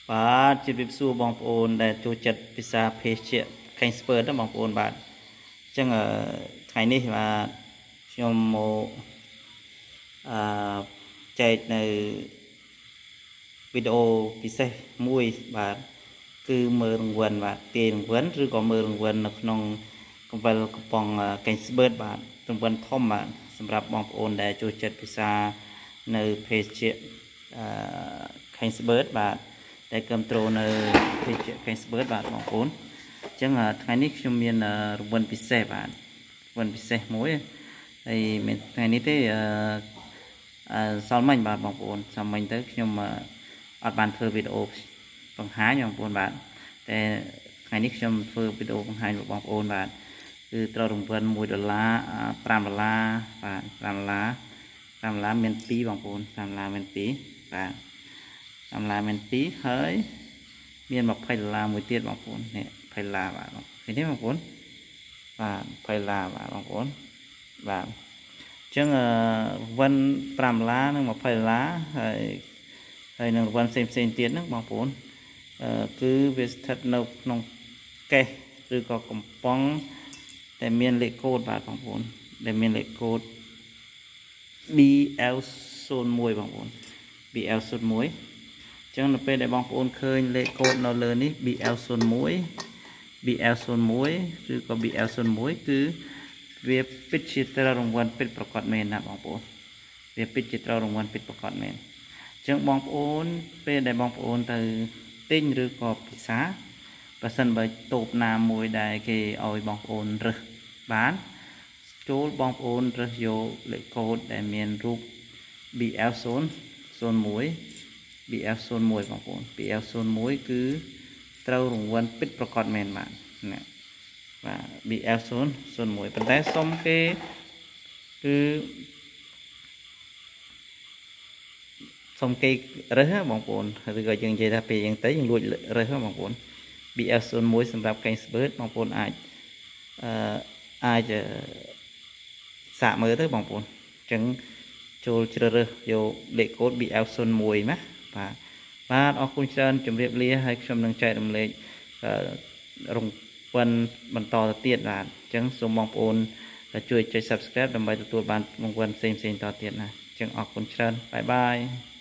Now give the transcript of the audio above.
បាទជម្រាបសួរបងប្អូនដែលចូលចិត្តភាសាភេសជ្ជៈ Expert ណាបងប្អូនបាទអញ្ចឹងថ្ងៃនេះបាទខ្ញុំមកចែកនៅវីដេអូពិសេសមួយបាទគឺមើលរង្វាន់បាទទាយរង្វាន់ឬក៏មើលរង្វាន់នៅក្នុងកំវិលកំប៉ុង Expert បាទរង្វាន់ធំបាទសម្រាប់បងប្អូនដែលចូលចិត្តភាសានៅភេសជ្ជៈExpert បាទដែលគ្រប់ត្រូលនៅភេសជ្ជៈ Expert បាទបងប្អូនអញ្ចឹងថ្ងៃនេះខ្ញុំមានរង្វាន់ពិសេសបាទរង្វាន់ពិសេសមួយហើយមានថ្ងៃនេះទេសល់មិញបាទបងប្អូនសល់មិញទៅខ្ញុំអត់បានធ្វើវីដេអូបង្ហាញបងប្អូនបាទតែថ្ងៃនេះខ្ញុំធ្វើវីដេអូបង្ហាញរបស់បងប្អូនបាទគឺត្រូវរង្វាន់$1 $5 បាទ$5មាន2បងប្អូន$5មាន2បាទ$5មាន2ហើយមាន$20មួយទៀតបងប្អូននេះ$20បាទឃើញទេបងប្អូនបាទ$20បាទបងប្អូនបាទអញ្ចឹងវិន$5និង$20ហើយនឹងវិនផ្សេងទៀតហ្នឹងបងប្អូនគឺវាស្ថិតនៅក្នុងកេសឬក៏កំប៉ុងតែមានលេខកូដបាទបងប្អូនដែលមានលេខកូដ BL01 បងប្អូន BL01 អញ្ចឹងនៅពេលដែលបងប្អូនឃើញលេខកូដនៅលើនេះ BL01 ឬក៏ BL01 គឺវាពិតជាត្រូវរង្វាន់ពិតប្រាកដមែនណាបងប្អូនវាពិតជាត្រូវរង្វាន់ពិតប្រាកដមែនអញ្ចឹងបងប្អូនពេលដែលបងប្អូនទៅទិញឬក៏ពិសាបើសិនបើតូបណាមួយដែលគេឲ្យបងប្អូនរើសបានចូលបងប្អូនរើសយកលេខកូដដែលមានរូប BL01 BL01 បងប្អូន BL01 គឺត្រូវរង្វាន់ពិតប្រាកដមែនបាទណាបាទ BL01 ប៉ុន្តែសុំគេគឺសុំគេរើសបងប្អូនឬក៏យើងនិយាយថាពេលយើងទៅយើងលួចរើសបងប្អូន BL01 សម្រាប់ Expert បងប្អូនអាចសាកមើលទៅបងប្អូនអញ្ចឹងចូលជ្រើសរើសយកលេខកូដ BL01 ណាបាទអរគុណច្រើនជម្រាបលាហើយខ្ញុំនឹងចែករំលែករង្វាន់បន្តទៅទៀតបាទអញ្ចឹងសូមបងប្អូនជួយចុច Subscribe ដើម្បីទទួលបានរង្វាន់ផ្សេងតទៀតណាអញ្ចឹងអរគុណច្រើនបាយបាយ